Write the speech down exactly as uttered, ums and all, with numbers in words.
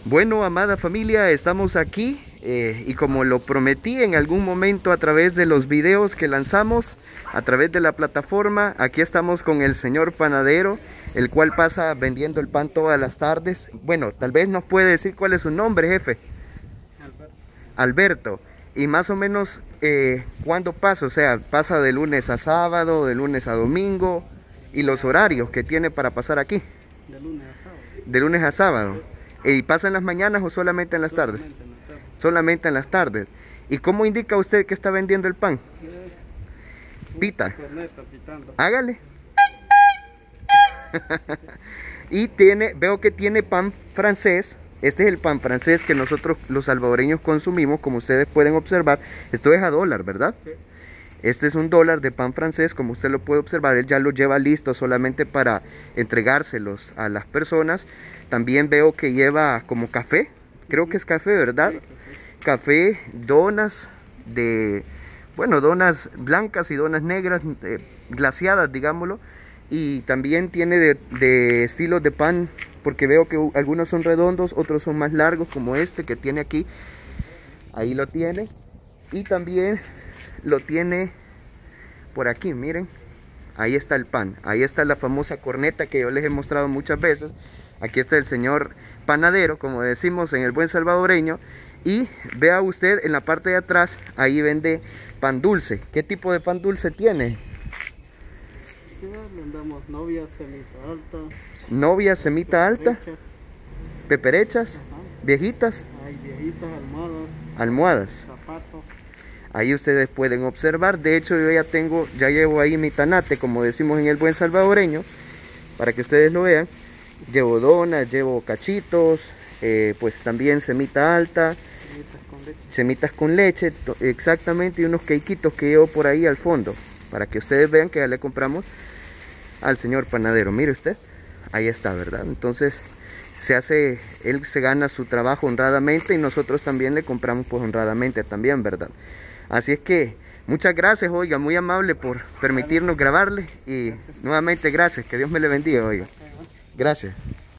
Bueno, amada familia, estamos aquí eh, y como lo prometí en algún momento a través de los videos que lanzamos, a través de la plataforma, aquí estamos con el señor panadero, el cual pasa vendiendo el pan todas las tardes. Bueno, tal vez nos puede decir cuál es su nombre, jefe. Alberto. Alberto. Y más o menos, eh, ¿cuándo pasa? O sea, ¿pasa de lunes a sábado, de lunes a domingo? ¿Y los horarios que tiene para pasar aquí? De lunes a sábado. De lunes a sábado. ¿Y pasa en las mañanas o solamente en las tardes? Solamente en la tarde. Solamente en las tardes. ¿Y cómo indica usted que está vendiendo el pan? Eh, Pita. corneta pitando. Hágale. Y tiene, veo que tiene pan francés. Este es el pan francés que nosotros los salvadoreños consumimos, como ustedes pueden observar. Esto es a dólar, ¿verdad? Sí. Este es un dólar de pan francés, como usted lo puede observar. Él ya lo lleva listo solamente para entregárselos a las personas. También veo que lleva como café. Creo que es café, ¿verdad? Sí, café. Café, donas de, bueno, donas blancas y donas negras, eh, glaseadas, digámoslo. Y también tiene de, de estilos de pan, porque veo que algunos son redondos, otros son más largos, como este que tiene aquí. Ahí lo tiene. Y también lo tiene por aquí, miren. Ahí está el pan. Ahí está la famosa corneta que yo les he mostrado muchas veces. Aquí está el señor panadero, como decimos en el buen salvadoreño. Y vea usted en la parte de atrás, ahí vende pan dulce. ¿Qué tipo de pan dulce tiene? Ya vendamos novia, semita alta. Novia, semita alta, peperechas. peperechas, Ajá. viejitas, Hay viejitas, almohadas, almohadas. zapatos. Ahí ustedes pueden observar. De hecho, yo ya tengo, ya llevo ahí mi tanate, como decimos en el buen salvadoreño, para que ustedes lo vean. Llevo donas, llevo cachitos, eh, pues también semita alta, Semitas con leche. semitas con leche, exactamente, y unos queiquitos que llevo por ahí al fondo, para que ustedes vean que ya le compramos al señor panadero. Mire usted, ahí está, ¿verdad? Entonces se hace, él se gana su trabajo honradamente y nosotros también le compramos pues honradamente también, ¿verdad? Así es que muchas gracias, oiga, muy amable por permitirnos grabarle y nuevamente gracias, que Dios me le bendiga, oiga. Gracias.